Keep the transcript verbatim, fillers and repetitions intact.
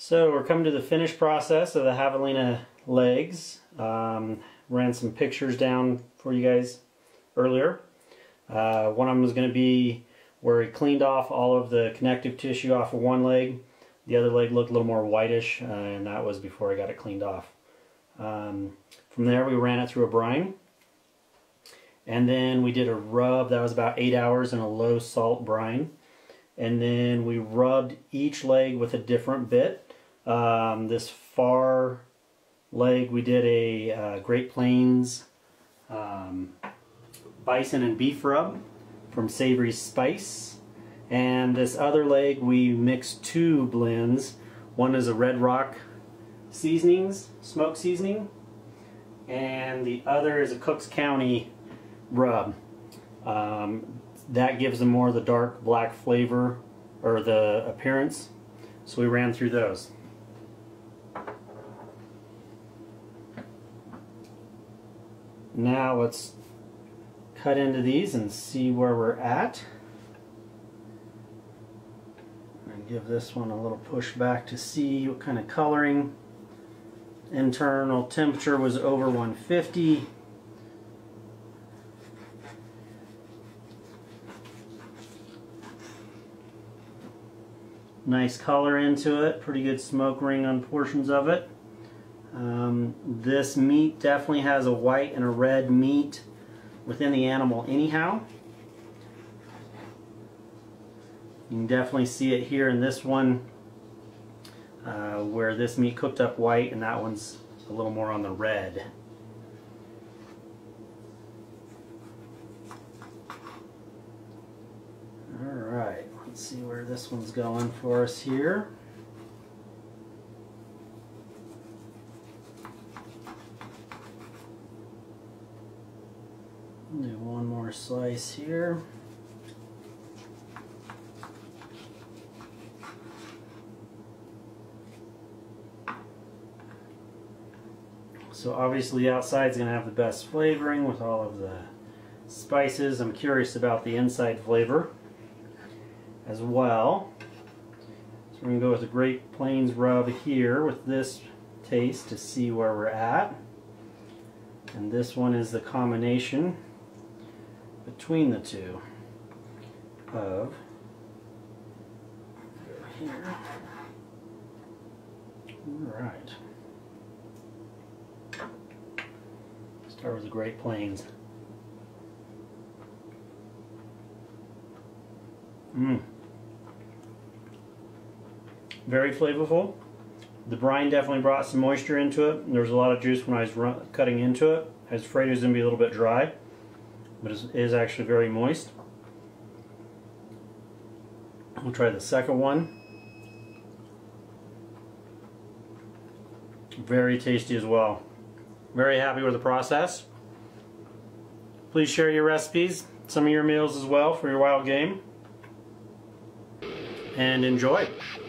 So we're coming to the finished process of the Javelina legs. Um, ran some pictures down for you guys earlier. Uh, one of them was going to be where he cleaned off all of the connective tissue off of one leg. The other leg looked a little more whitish, uh, and that was before I got it cleaned off. Um, from there we ran it through a brine. And then we did a rub. That was about eight hours in a low salt brine. And then we rubbed each leg with a different bit. Um, this far leg we did a uh, Great Plains um, bison and beef rub from Savory Spice. And this other leg we mixed two blends. One is a Red Rock seasonings, smoke seasoning, and the other is a Cooks County rub. Um, that gives them more of the dark black flavor or the appearance. So we ran through those. Now let's cut into these and see where we're at. And give this one a little push back to see what kind of coloring. Internal temperature was over one fifty. Nice color into it, pretty good smoke ring on portions of it. Um, this meat definitely has a white and a red meat within the animal anyhow. You can definitely see it here in this one uh, where this meat cooked up white and that one's a little more on the red. Alright, let's see where this one's going for us here. Do one more slice here. So obviously the outside is going to have the best flavoring with all of the spices. I'm curious about the inside flavor as well. So we're going to go with the Great Plains rub here with this taste to see where we're at. And this one is the combination between the two of here. Alright. Start with the Great Plains. Mmm. Very flavorful. The brine definitely brought some moisture into it. There was a lot of juice when I was run cutting into it. I was afraid it was going to be a little bit dry, but it is actually very moist. We'll try the second one. Very tasty as well. Very happy with the process. Please share your recipes, some of your meals as well for your wild game, and enjoy.